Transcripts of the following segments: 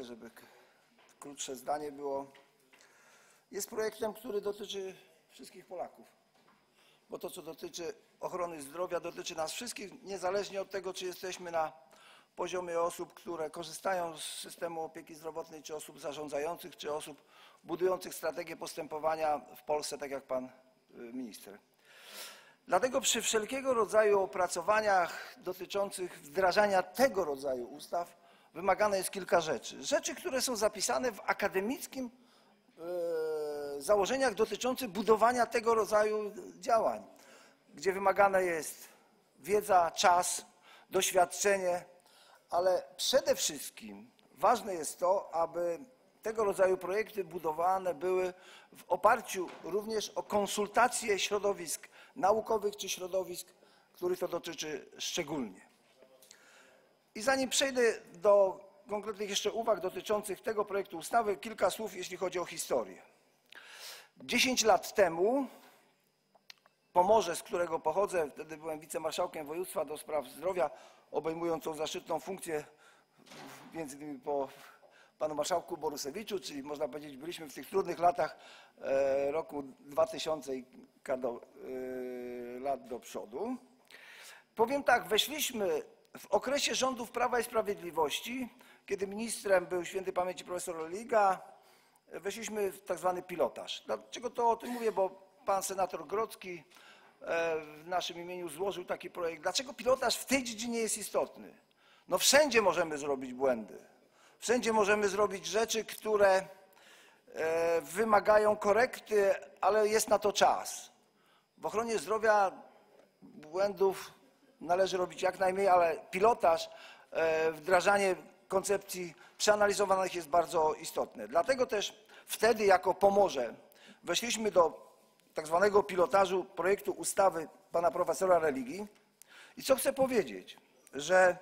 żeby krótsze zdanie było. Jest projektem, który dotyczy wszystkich Polaków, bo to, co dotyczy ochrony zdrowia, dotyczy nas wszystkich, niezależnie od tego, czy jesteśmy na poziomie osób, które korzystają z systemu opieki zdrowotnej, czy osób zarządzających, czy osób budujących strategię postępowania w Polsce, tak jak pan minister. Dlatego przy wszelkiego rodzaju opracowaniach dotyczących wdrażania tego rodzaju ustaw wymagane jest kilka rzeczy. Rzeczy, które są zapisane w akademickim założeniach dotyczących budowania tego rodzaju działań, gdzie wymagana jest wiedza, czas, doświadczenie, ale przede wszystkim ważne jest to, aby tego rodzaju projekty budowane były w oparciu również o konsultacje środowisk naukowych czy środowisk, których to dotyczy szczególnie. I zanim przejdę do konkretnych jeszcze uwag dotyczących tego projektu ustawy, kilka słów, jeśli chodzi o historię. 10 lat temu Pomorze, z którego pochodzę, wtedy byłem wicemarszałkiem województwa do spraw zdrowia, obejmującą zaszczytną funkcję między innymi po panu marszałku Borusewiczu, czyli można powiedzieć, byliśmy w tych trudnych latach roku 2000 i lat do przodu. Powiem tak, weszliśmy w okresie rządów Prawa i Sprawiedliwości, kiedy ministrem był świętej pamięci profesor Religa, weszliśmy w tak zwany pilotaż. Dlaczego to o tym mówię? Bo pan senator Grodzki w naszym imieniu złożył taki projekt. Dlaczego pilotaż w tej dziedzinie jest istotny? No wszędzie możemy zrobić błędy. Wszędzie możemy zrobić rzeczy, które wymagają korekty, ale jest na to czas. W ochronie zdrowia błędów należy robić jak najmniej, ale pilotaż, wdrażanie koncepcji przeanalizowanych jest bardzo istotne. Dlatego też wtedy jako Pomorze weszliśmy do tak zwanego pilotażu projektu ustawy pana profesora Religi. I co chcę powiedzieć, że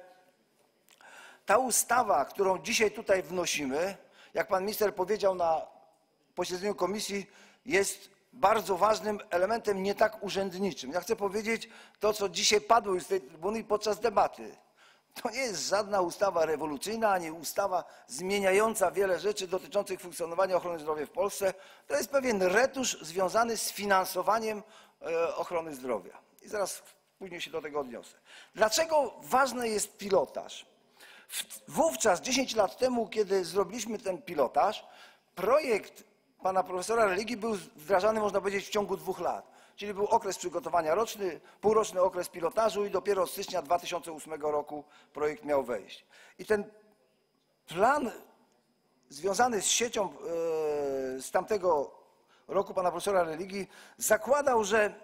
ta ustawa, którą dzisiaj tutaj wnosimy, jak pan minister powiedział na posiedzeniu komisji, jest bardzo ważnym elementem nie tak urzędniczym. Ja chcę powiedzieć to, co dzisiaj padło już z tej trybuny podczas debaty. To nie jest żadna ustawa rewolucyjna, ani ustawa zmieniająca wiele rzeczy dotyczących funkcjonowania ochrony zdrowia w Polsce. To jest pewien retusz związany z finansowaniem ochrony zdrowia. I zaraz później się do tego odniosę. Dlaczego ważny jest pilotaż? Wówczas, 10 lat temu, kiedy zrobiliśmy ten pilotaż, projekt pana profesora Religi był wdrażany, można powiedzieć, w ciągu 2 lat. Czyli był okres przygotowania roczny, półroczny okres pilotażu i dopiero od stycznia 2008 roku projekt miał wejść. I ten plan związany z siecią z tamtego roku pana profesora Religi zakładał, że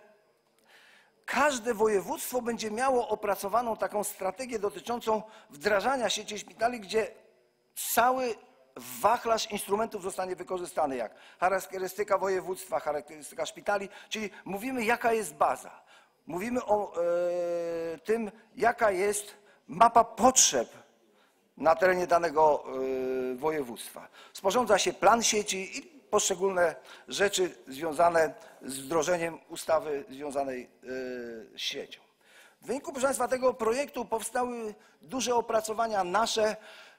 każde województwo będzie miało opracowaną taką strategię dotyczącą wdrażania sieci szpitali, gdzie cały wachlarz instrumentów zostanie wykorzystany, jak charakterystyka województwa, charakterystyka szpitali, czyli mówimy, jaka jest baza. Mówimy o tym, jaka jest mapa potrzeb na terenie danego województwa. Sporządza się plan sieci i poszczególne rzeczy związane z wdrożeniem ustawy związanej z siecią. W wyniku, proszę państwa, tego projektu powstały duże opracowania nasze.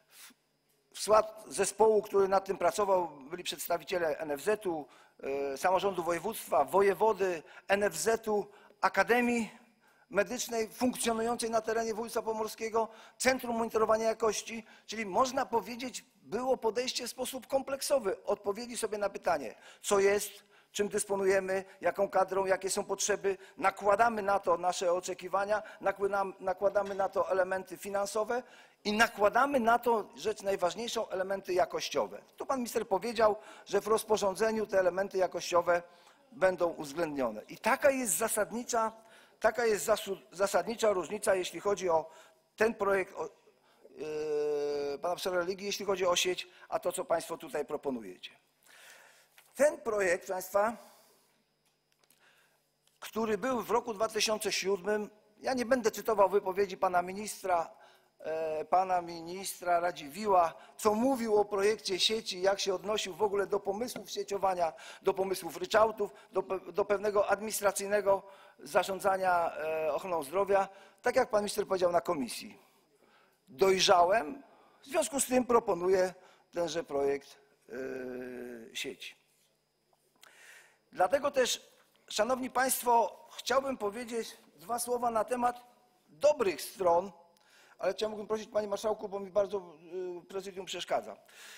W skład zespołu, który nad tym pracował, byli przedstawiciele NFZ-u, samorządu województwa, wojewody, NFZ-u, Akademii Medycznej funkcjonującej na terenie województwa pomorskiego, Centrum Monitorowania Jakości, czyli można powiedzieć, było podejście w sposób kompleksowy, odpowiedzi sobie na pytanie, co jest, czym dysponujemy, jaką kadrą, jakie są potrzeby, nakładamy na to nasze oczekiwania, nakładamy na to elementy finansowe i nakładamy na to, rzecz najważniejszą, elementy jakościowe. Tu pan minister powiedział, że w rozporządzeniu te elementy jakościowe będą uwzględnione. I taka jest zasadnicza różnica, jeśli chodzi o ten projekt pana profesora Religi, jeśli chodzi o sieć, a to, co państwo tutaj proponujecie. Ten projekt, proszę państwa, który był w roku 2007, ja nie będę cytował wypowiedzi pana ministra Radziwiłła, co mówił o projekcie sieci, jak się odnosił w ogóle do pomysłów sieciowania, do pomysłów ryczałtów, do pewnego administracyjnego zarządzania ochroną zdrowia. Tak jak pan minister powiedział na komisji, dojrzałem, w związku z tym proponuję tenże projekt sieci. Dlatego też, szanowni państwo, chciałbym powiedzieć dwa słowa na temat dobrych stron, ale chciałbym prosić, panie marszałku, bo mi bardzo prezydium przeszkadza.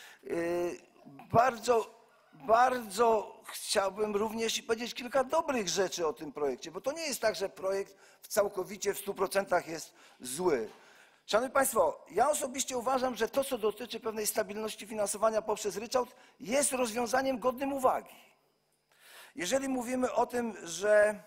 Bardzo chciałbym również powiedzieć kilka dobrych rzeczy o tym projekcie, bo to nie jest tak, że projekt całkowicie w 100% jest zły. Szanowni państwo, ja osobiście uważam, że to, co dotyczy pewnej stabilności finansowania poprzez ryczałt, jest rozwiązaniem godnym uwagi. Jeżeli mówimy o tym, że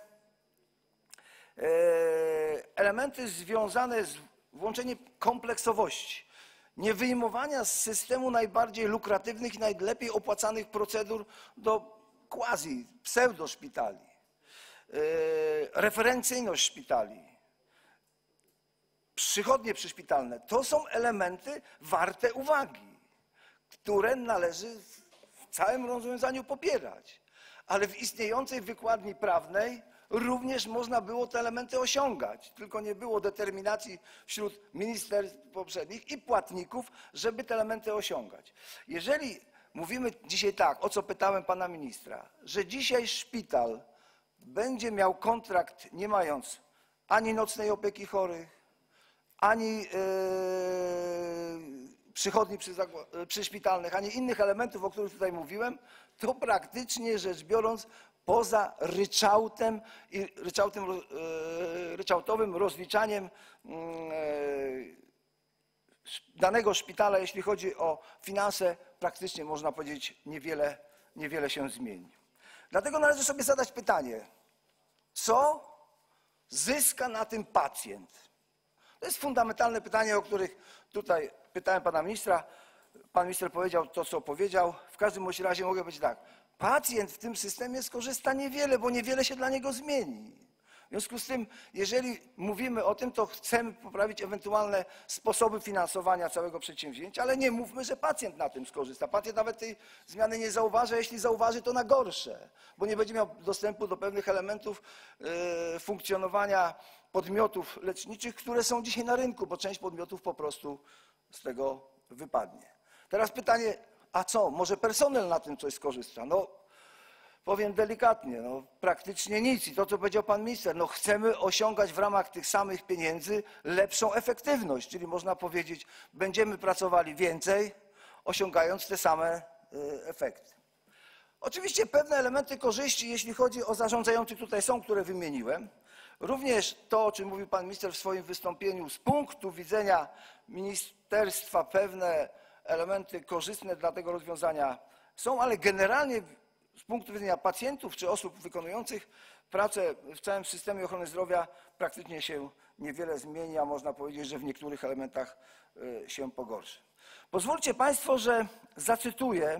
elementy związane z włączeniem kompleksowości, nie wyjmowania z systemu najbardziej lukratywnych i najlepiej opłacanych procedur do quasi, pseudoszpitali, referencyjność szpitali, przychodnie przyszpitalne, to są elementy warte uwagi, które należy w całym rozwiązaniu popierać. Ale w istniejącej wykładni prawnej również można było te elementy osiągać, tylko nie było determinacji wśród ministerstw poprzednich i płatników, żeby te elementy osiągać. Jeżeli mówimy dzisiaj tak, o co pytałem pana ministra, że dzisiaj szpital będzie miał kontrakt nie mając ani nocnej opieki chorych, ani przychodni przyszpitalnych, ani innych elementów, o których tutaj mówiłem, to praktycznie rzecz biorąc poza ryczałtem i ryczałtowym rozliczaniem danego szpitala, jeśli chodzi o finanse, praktycznie można powiedzieć niewiele się zmieni. Dlatego należy sobie zadać pytanie, co zyska na tym pacjent? To jest fundamentalne pytanie, o których tutaj pytałem pana ministra. Pan minister powiedział to, co powiedział. W każdym razie mogę powiedzieć tak. Pacjent w tym systemie skorzysta niewiele, bo niewiele się dla niego zmieni. W związku z tym, jeżeli mówimy o tym, to chcemy poprawić ewentualne sposoby finansowania całego przedsięwzięcia, ale nie mówmy, że pacjent na tym skorzysta. Pacjent nawet tej zmiany nie zauważy, a jeśli zauważy, to na gorsze, bo nie będzie miał dostępu do pewnych elementów funkcjonowania podmiotów leczniczych, które są dzisiaj na rynku, bo część podmiotów po prostu z tego wypadnie. Teraz pytanie, a co, może personel na tym coś skorzysta? No, powiem delikatnie, no, praktycznie nic. I to, co powiedział pan minister, no, chcemy osiągać w ramach tych samych pieniędzy lepszą efektywność, czyli można powiedzieć, będziemy pracowali więcej, osiągając te same efekty. Oczywiście pewne elementy korzyści, jeśli chodzi o zarządzających, tutaj są, które wymieniłem. Również to, o czym mówił pan minister w swoim wystąpieniu, z punktu widzenia ministerstwa pewne elementy korzystne dla tego rozwiązania są, ale generalnie z punktu widzenia pacjentów czy osób wykonujących pracę w całym systemie ochrony zdrowia praktycznie się niewiele zmieni, a można powiedzieć, że w niektórych elementach się pogorszy. Pozwólcie państwo, że zacytuję,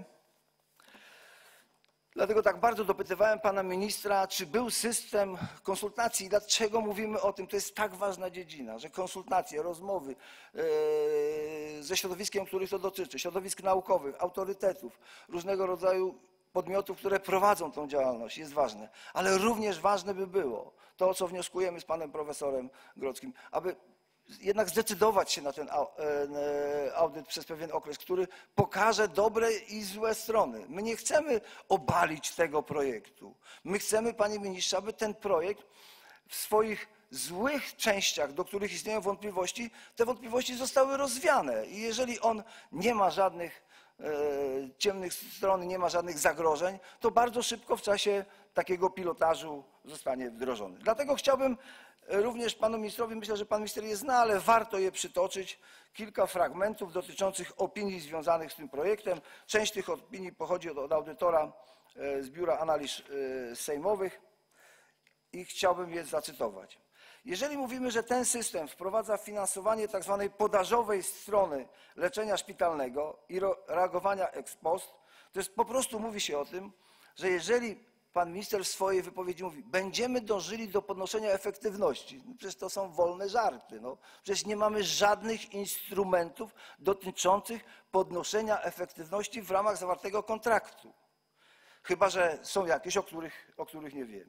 dlatego tak bardzo dopytywałem pana ministra, czy był system konsultacji i dlaczego mówimy o tym. To jest tak ważna dziedzina, że konsultacje, rozmowy ze środowiskiem, których to dotyczy, środowisk naukowych, autorytetów, różnego rodzaju podmiotów, które prowadzą tą działalność, jest ważne. Ale również ważne by było to, o co wnioskujemy z panem profesorem Grodzkim, aby jednak zdecydować się na ten audyt przez pewien okres, który pokaże dobre i złe strony. My nie chcemy obalić tego projektu. My chcemy, panie ministrze, aby ten projekt w swoich złych częściach, do których istnieją wątpliwości, te wątpliwości zostały rozwiane. I jeżeli on nie ma żadnych ciemnych stron, nie ma żadnych zagrożeń, to bardzo szybko w czasie takiego pilotażu zostanie wdrożony. Dlatego chciałbym również panu ministrowi, myślę, że pan minister je zna, ale warto je przytoczyć, kilka fragmentów dotyczących opinii związanych z tym projektem. Część tych opinii pochodzi od audytora z Biura Analiz Sejmowych i chciałbym je zacytować. Jeżeli mówimy, że ten system wprowadza finansowanie tzw. podażowej strony leczenia szpitalnego i reagowania ex post, to jest po prostu mówi się o tym, że jeżeli pan minister w swojej wypowiedzi mówi, będziemy dążyli do podnoszenia efektywności, no przecież to są wolne żarty. No. Przecież nie mamy żadnych instrumentów dotyczących podnoszenia efektywności w ramach zawartego kontraktu. Chyba że są jakieś, o których nie wiemy.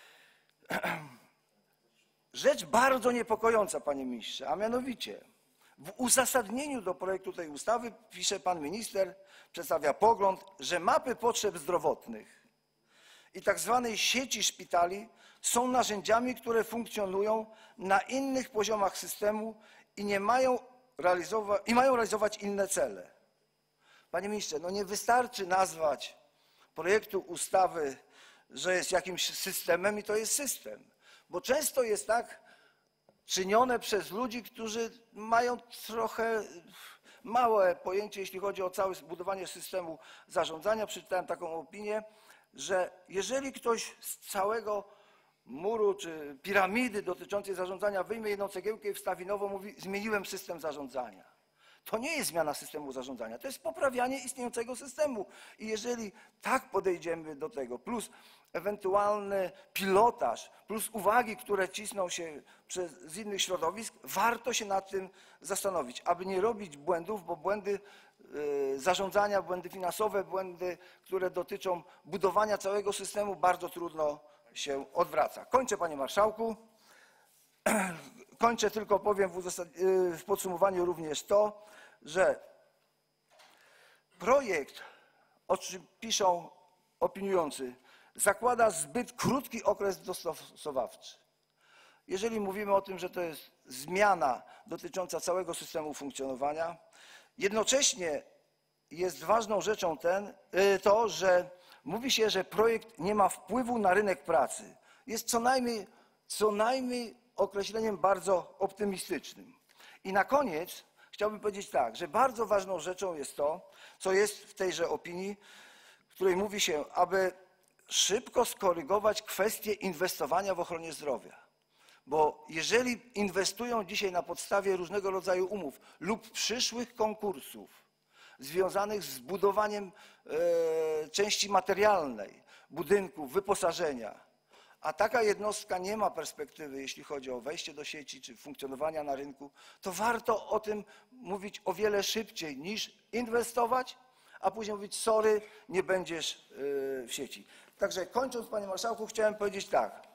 Rzecz bardzo niepokojąca, panie ministrze, a mianowicie W uzasadnieniu do projektu tej ustawy pisze pan minister, przedstawia pogląd, że mapy potrzeb zdrowotnych i tak zwanej sieci szpitali są narzędziami, które funkcjonują na innych poziomach systemu i mają realizować inne cele. Panie ministrze, no nie wystarczy nazwać projektu ustawy, że jest jakimś systemem i to jest system, bo często jest tak czynione przez ludzi, którzy mają trochę małe pojęcie, jeśli chodzi o całe budowanie systemu zarządzania. Przeczytałem taką opinię, że jeżeli ktoś z całego muru czy piramidy dotyczącej zarządzania wyjmie jedną cegiełkę i wstawi nową, mówi: zmieniłem system zarządzania. To nie jest zmiana systemu zarządzania, to jest poprawianie istniejącego systemu. I jeżeli tak podejdziemy do tego, plus ewentualny pilotaż, plus uwagi, które cisną się z innych środowisk, warto się nad tym zastanowić, aby nie robić błędów, bo błędy zarządzania, błędy finansowe, błędy, które dotyczą budowania całego systemu, bardzo trudno się odwraca. Kończę, panie marszałku. Kończę, tylko powiem w podsumowaniu również to, że projekt, o czym piszą opiniujący, zakłada zbyt krótki okres dostosowawczy. Jeżeli mówimy o tym, że to jest zmiana dotycząca całego systemu funkcjonowania, jednocześnie jest ważną rzeczą to, że mówi się, że projekt nie ma wpływu na rynek pracy. Jest co najmniej określeniem bardzo optymistycznym. I na koniec chciałbym powiedzieć tak, że bardzo ważną rzeczą jest to, co jest w tejże opinii, w której mówi się, aby szybko skorygować kwestię inwestowania w ochronie zdrowia. Bo jeżeli inwestują dzisiaj na podstawie różnego rodzaju umów lub przyszłych konkursów związanych z budowaniem części materialnej, budynków, wyposażenia, a taka jednostka nie ma perspektywy, jeśli chodzi o wejście do sieci czy funkcjonowania na rynku, to warto o tym mówić o wiele szybciej niż inwestować, a później mówić: sorry, nie będziesz w sieci. Także kończąc, panie marszałku, chciałem powiedzieć tak.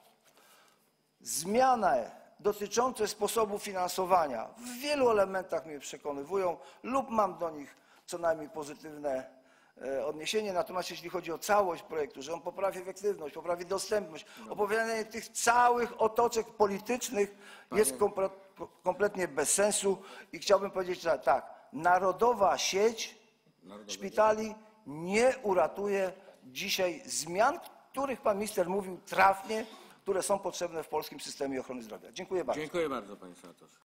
Zmiany dotyczące sposobu finansowania w wielu elementach mnie przekonywują lub mam do nich co najmniej pozytywne odniesienie. Natomiast jeśli chodzi o całość projektu, że on poprawi efektywność, poprawi dostępność, opowiadanie tych całych otoczek politycznych jest kompletnie bez sensu. I chciałbym powiedzieć, że tak, narodowa sieć szpitali nie uratuje dzisiaj zmian, o których pan minister mówił trafnie, które są potrzebne w polskim systemie ochrony zdrowia. Dziękuję bardzo. Dziękuję bardzo, panie senatorze.